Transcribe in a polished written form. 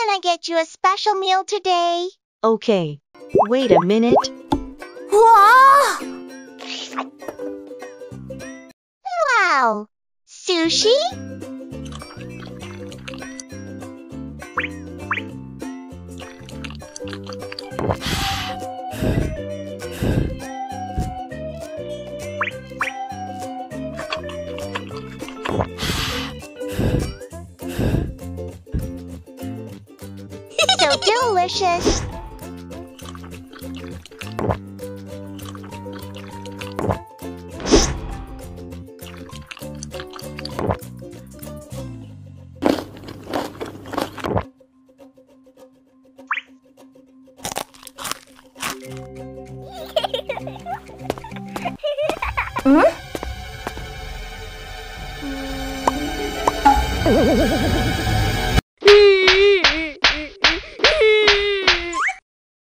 can I get you a special meal today? Okay. Wait a minute. Wow! Wow! Sushi? So delicious!